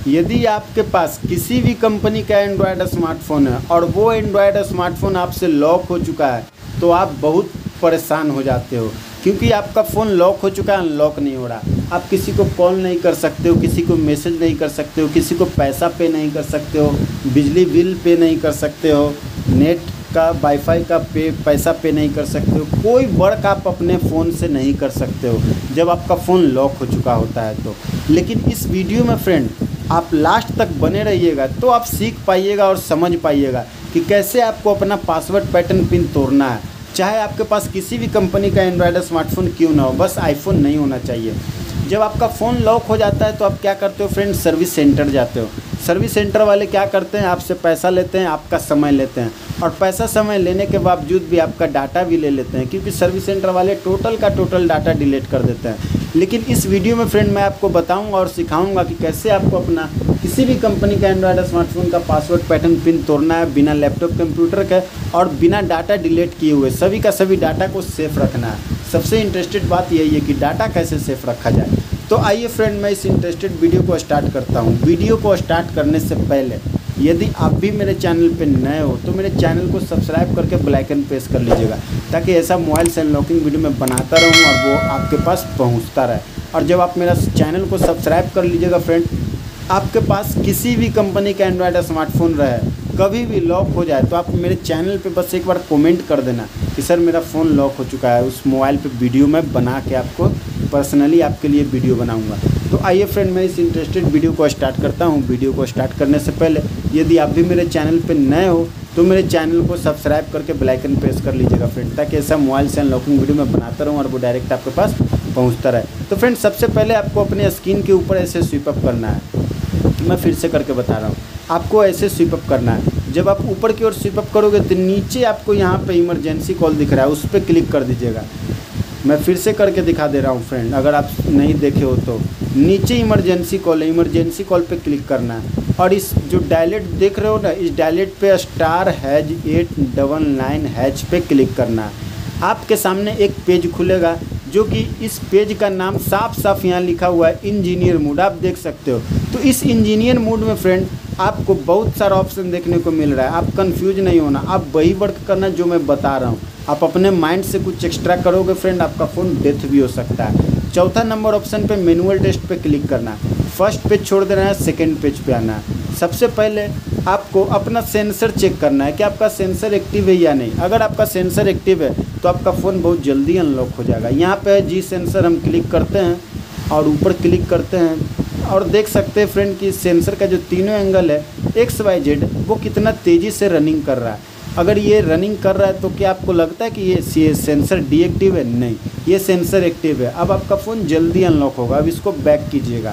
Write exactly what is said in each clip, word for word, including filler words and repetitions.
यदि आपके पास किसी भी कंपनी का एंड्रॉयड स्मार्टफोन है और वो एंड्रॉयड स्मार्टफोन आपसे लॉक हो चुका है तो आप बहुत परेशान हो जाते हो, क्योंकि आपका फ़ोन लॉक हो चुका है, अनलॉक नहीं हो रहा। आप किसी को कॉल नहीं कर सकते हो, किसी को मैसेज नहीं कर सकते हो, किसी को पैसा पे नहीं कर सकते हो, बिजली बिल पे नहीं कर सकते हो, नेट का वाईफाई का पे पैसा पे नहीं कर सकते हो, कोई वर्क आप अपने फ़ोन से नहीं कर सकते हो जब आपका फ़ोन लॉक हो चुका होता है तो। लेकिन इस वीडियो में फ्रेंड आप लास्ट तक बने रहिएगा तो आप सीख पाइएगा और समझ पाइएगा कि कैसे आपको अपना पासवर्ड पैटर्न पिन तोड़ना है। चाहे आपके पास किसी भी कंपनी का एंड्रॉयड स्मार्टफोन क्यों ना हो, बस आईफोन नहीं होना चाहिए। जब आपका फ़ोन लॉक हो जाता है तो आप क्या करते हो फ्रेंड, सर्विस सेंटर जाते हो। सर्विस सेंटर वाले क्या करते हैं, आपसे पैसा लेते हैं, आपका समय लेते हैं, और पैसा समय लेने के बावजूद भी आपका डाटा भी ले लेते हैं, क्योंकि सर्विस सेंटर वाले टोटल का टोटल डाटा डिलीट कर देते हैं। लेकिन इस वीडियो में फ्रेंड मैं आपको बताऊंगा और सिखाऊंगा कि कैसे आपको अपना किसी भी कंपनी का एंड्रॉयड स्मार्टफोन का पासवर्ड पैटर्न पिन तोड़ना है बिना लैपटॉप कंप्यूटर के और बिना डाटा डिलीट किए हुए। सभी का सभी डाटा को सेफ रखना है। सबसे इंटरेस्टेड बात यही है कि डाटा कैसे सेफ रखा जाए। तो आइए फ्रेंड मैं इस इंटरेस्टेड वीडियो को स्टार्ट करता हूँ। वीडियो को स्टार्ट करने से पहले यदि आप भी मेरे चैनल पे नए हो तो मेरे चैनल को सब्सक्राइब करके बेल आइकन प्रेस कर लीजिएगा, ताकि ऐसा मोबाइल से अनलॉकिंग वीडियो मैं बनाता रहूँ और वो आपके पास पहुँचता रहे। और जब आप मेरा चैनल को सब्सक्राइब कर लीजिएगा फ्रेंड, आपके पास किसी भी कंपनी का एंड्रॉयड स्मार्टफोन रहे, कभी भी लॉक हो जाए तो आप मेरे चैनल पे बस एक बार कमेंट कर देना कि सर मेरा फ़ोन लॉक हो चुका है। उस मोबाइल पे वीडियो मैं बना के आपको पर्सनली आपके लिए वीडियो बनाऊंगा। तो आइए फ्रेंड मैं इस इंटरेस्टेड वीडियो को स्टार्ट करता हूं। वीडियो को स्टार्ट करने से पहले यदि आप भी मेरे चैनल पे नए हो तो मेरे चैनल को सब्सक्राइब करके बेल आइकन प्रेस कर लीजिएगा फ्रेंड, ताकि ऐसा मोबाइल से अनलॉकिंग वीडियो मैं बनाता रहूँ और वो डायरेक्ट आपके पास पहुँचता रहे। तो फ्रेंड सबसे पहले आपको अपने स्क्रीन के ऊपर ऐसे स्वीप अप करना है। मैं फिर से करके बता रहा हूँ, आपको ऐसे स्वीप अप करना है। जब आप ऊपर की ओर स्वीप अप करोगे तो नीचे आपको यहाँ पे इमरजेंसी कॉल दिख रहा है, उस पर क्लिक कर दीजिएगा। मैं फिर से करके दिखा दे रहा हूँ फ्रेंड, अगर आप नहीं देखे हो तो नीचे इमरजेंसी कॉल है, इमरजेंसी कॉल पे क्लिक करना है। और इस जो डायलेट देख रहे हो ना, इस डायलेट पे star hash eight double nine hash पे क्लिक करना है। आपके सामने एक पेज खुलेगा जो कि इस पेज का नाम साफ साफ यहाँ लिखा हुआ है इंजीनियर मोड, आप देख सकते हो। तो इस इंजीनियर मोड में फ्रेंड आपको बहुत सारा ऑप्शन देखने को मिल रहा है। आप कंफ्यूज नहीं होना, आप वही वर्क करना जो मैं बता रहा हूँ। आप अपने माइंड से कुछ एक्स्ट्रा करोगे फ्रेंड, आपका फ़ोन डेथ भी हो सकता है। चौथा नंबर ऑप्शन पे मैनुअल टेस्ट पे क्लिक करना है। फर्स्ट पेज छोड़ देना है, सेकेंड पेज पे आना है। सबसे पहले आपको अपना सेंसर चेक करना है कि आपका सेंसर एक्टिव है या नहीं। अगर आपका सेंसर एक्टिव है तो आपका फ़ोन बहुत जल्दी अनलॉक हो जाएगा। यहाँ पे जी सेंसर हम क्लिक करते हैं और ऊपर क्लिक करते हैं और देख सकते हैं फ्रेंड कि सेंसर का जो तीनों एंगल है एक्स वाई जेड वो कितना तेज़ी से रनिंग कर रहा है। अगर ये रनिंग कर रहा है तो क्या आपको लगता है कि ये सेंसर डीएक्टिव है? नहीं, ये सेंसर एक्टिव है। अब आपका फ़ोन जल्दी अनलॉक होगा। अब इसको बैक कीजिएगा।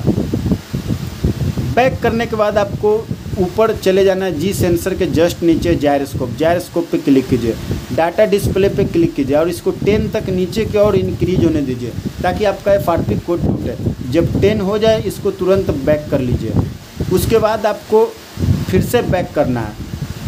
बैक करने के बाद आपको ऊपर चले जाना है, जी सेंसर के जस्ट नीचे जायरोस्कोप, जायरोस्कोप पे क्लिक कीजिए। डाटा डिस्प्ले पे क्लिक कीजिए और इसको टेन तक नीचे की ओर इंक्रीज होने दीजिए ताकि आपका एफ आर पी कोड टूटे। जब टेन हो जाए इसको तुरंत बैक कर लीजिए। उसके बाद आपको फिर से बैक करना है।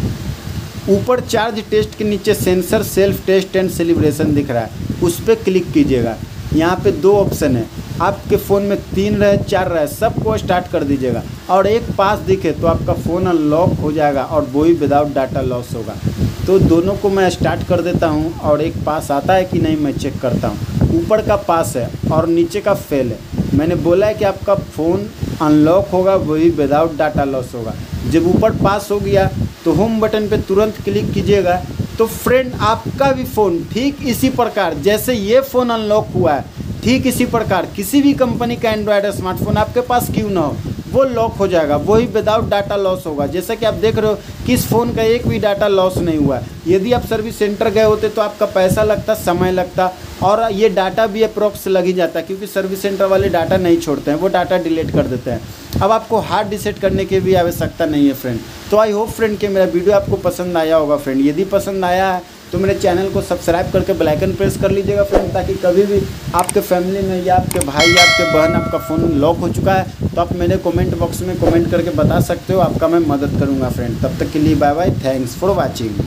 ऊपर चार्ज टेस्ट के नीचे sensor self test and calibration दिख रहा है, उस पर क्लिक कीजिएगा। यहाँ पे दो ऑप्शन है, आपके फ़ोन में तीन रहे चार रहे सबको स्टार्ट कर दीजिएगा और एक पास दिखे तो आपका फ़ोन अनलॉक हो जाएगा और वो ही विदाउट डाटा लॉस होगा। तो दोनों को मैं स्टार्ट कर देता हूँ और एक पास आता है कि नहीं मैं चेक करता हूँ। ऊपर का पास है और नीचे का फेल है। मैंने बोला है कि आपका फ़ोन अनलॉक होगा वही विदाउट डाटा लॉस होगा। जब ऊपर पास हो गया तो होम बटन पे तुरंत क्लिक कीजिएगा। तो फ्रेंड आपका भी फ़ोन ठीक इसी प्रकार जैसे ये फ़ोन अनलॉक हुआ है, ठीक इसी प्रकार किसी भी कंपनी का एंड्रॉयड स्मार्टफोन आपके पास क्यों ना हो वो लॉक हो जाएगा, वही विदाउट डाटा लॉस होगा। जैसा कि आप देख रहे हो कि इस फ़ोन का एक भी डाटा लॉस नहीं हुआ है। यदि आप सर्विस सेंटर गए होते तो आपका पैसा लगता, समय लगता और ये डाटा भी अप्रोक्स लग ही जाता, क्योंकि सर्विस सेंटर वाले डाटा नहीं छोड़ते हैं, वो डाटा डिलीट कर देते हैं। अब आपको हार्ड डिसेट करने की भी आवश्यकता नहीं है फ्रेंड। तो आई होप फ्रेंड कि मेरा वीडियो आपको पसंद आया होगा फ्रेंड। यदि पसंद आया है तो मेरे चैनल को सब्सक्राइब करके बेल आइकन प्रेस कर लीजिएगा फ्रेंड, ताकि कभी भी आपके फैमिली में या आपके भाई या आपके बहन आपका फ़ोन लॉक हो चुका है तो आप मेरे कमेंट बॉक्स में कमेंट करके बता सकते हो, आपका मैं मदद करूँगा फ्रेंड। तब तक के लिए bye bye, thanks for watching.